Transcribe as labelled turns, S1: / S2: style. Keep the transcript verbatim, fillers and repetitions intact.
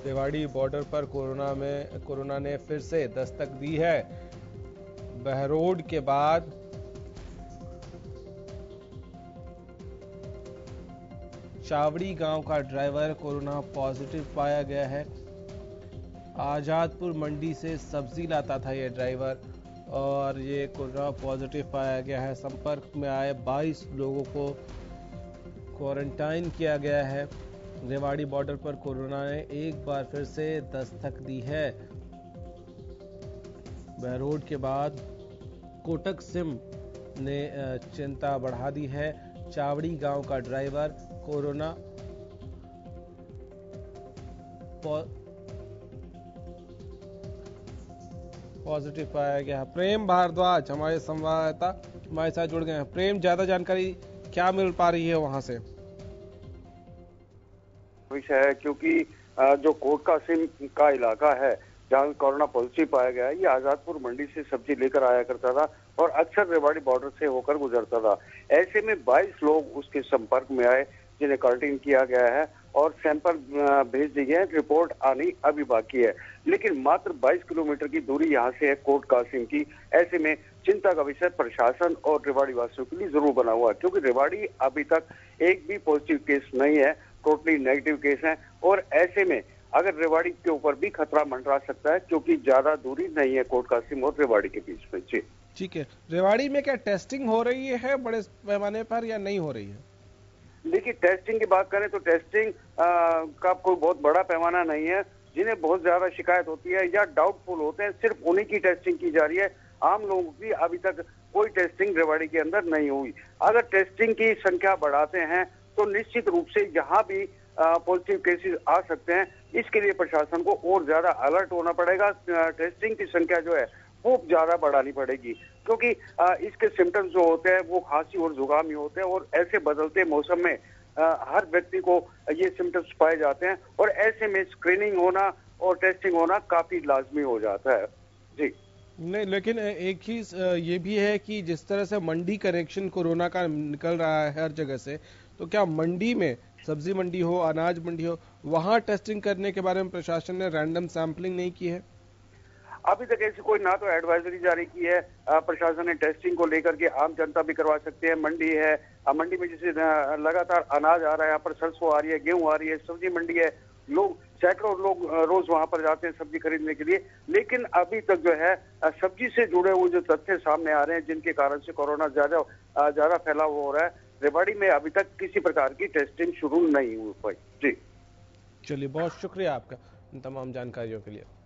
S1: Rewari border पर corona में corona ने फिर से दस्तक दी है। बहरोड के बाद चावड़ी गांव का ड्राइवर कोरोना पॉजिटिव पाया गया है। आजादपुर मंडी से सब्जी लाता था ये ड्राइवर और ये कोरोना पॉजिटिव पाया गया है। संपर्क में आए बाईस लोगों को क्वारंटाइन किया गया है। रेवाड़ी बॉर्डर पर कोरोना ने एक बार फिर से दस्तक दी है। बहरोड के बाद कोटक सिम ने चिंता बढ़ा दी है। चावड़ी गांव का ड्राइवर कोरोना पॉजिटिव पाया गया। प्रेम भारद्वाज हमारे संवाददाता हमारे साथ जुड़ गए हैं। प्रेम, ज्यादा जानकारी क्या मिल पा रही है वहां से?
S2: विषय है क्योंकि जो कोटका सिम का इलाका है जहां कोरोना पॉजिटिव पाया गया है, ये आजादपुर मंडी से सब्जी लेकर आया करता था और अक्सर रेवाड़ी बॉर्डर से होकर गुजरता था। ऐसे में बाईस लोग उसके संपर्क में आए जिन्हें क्वारंटीन किया गया है और सैंपल भेज दिए गए हैं। रिपोर्ट आनी अभी बाकी है, लेकिन मात्र बाईस किलोमीटर की दूरी यहाँ से है कोट कासिम की। ऐसे में चिंता का विषय प्रशासन और रेवाड़ी वासियों के लिए जरूर बना हुआ है, क्योंकि रेवाड़ी अभी तक एक भी पॉजिटिव केस नहीं है, टोटली नेगेटिव केस है। और ऐसे में अगर रेवाड़ी के ऊपर भी खतरा मंडरा सकता है, क्योंकि ज्यादा दूरी नहीं है कोट कासिम और रेवाड़ी के बीच में। जी
S1: ठीक है, रेवाड़ी में क्या टेस्टिंग हो रही है बड़े पैमाने पर या नहीं हो रही है?
S2: देखिए, टेस्टिंग की बात करें तो टेस्टिंग आ, का कोई बहुत बड़ा पैमाना नहीं है। जिन्हें बहुत ज्यादा शिकायत होती है या डाउटफुल होते हैं, सिर्फ उन्हीं की टेस्टिंग की जा रही है। आम लोगों की अभी तक कोई टेस्टिंग रेवाड़ी के अंदर नहीं हुई। अगर टेस्टिंग की संख्या बढ़ाते हैं तो निश्चित रूप से यहाँ भी पॉजिटिव केसेस आ सकते हैं। इसके लिए प्रशासन को और ज्यादा अलर्ट होना पड़ेगा। टेस्टिंग की संख्या जो है वो ज्यादा बढ़ानी पड़ेगी, क्योंकि इसके सिम्टम्स जो होते हैं वो खांसी और जुकाम ही होते हैं और ऐसे बदलते मौसम में हर व्यक्ति को ये सिम्टम्स पाए जाते हैं और ऐसे में स्क्रीनिंग होना और टेस्टिंग होना काफी लाजमी हो जाता है। जी
S1: नहीं, लेकिन एक ही ये भी है कि जिस तरह से मंडी कनेक्शन कोरोना का निकल रहा है हर जगह से, तो क्या मंडी में सब्जी मंडी हो, अनाज मंडी हो, वहां टेस्टिंग करने के बारे में प्रशासन ने रैंडम सैंपलिंग नहीं की है?
S2: अभी तक ऐसी कोई ना तो एडवाइजरी जारी की है प्रशासन ने टेस्टिंग को लेकर के। आम जनता भी करवा सकते हैं। मंडी है, मंडी में जैसे लगातार अनाज आ रहा है, यहाँ पर सरसों आ रही है, गेहूं आ रही है, सब्जी मंडी है, लोग सैकड़ों लोग रोज वहां पर जाते हैं सब्जी खरीदने के लिए। लेकिन अभी तक जो है सब्जी से जुड़े हुए जो तथ्य सामने आ रहे हैं जिनके कारण से कोरोना ज्यादा ज्यादा फैलाव हो रहा है, रेवाड़ी में अभी तक किसी प्रकार की टेस्टिंग शुरू नहीं हुई पाई। जी
S1: चलिए, बहुत शुक्रिया आपका इन तमाम जानकारियों के लिए।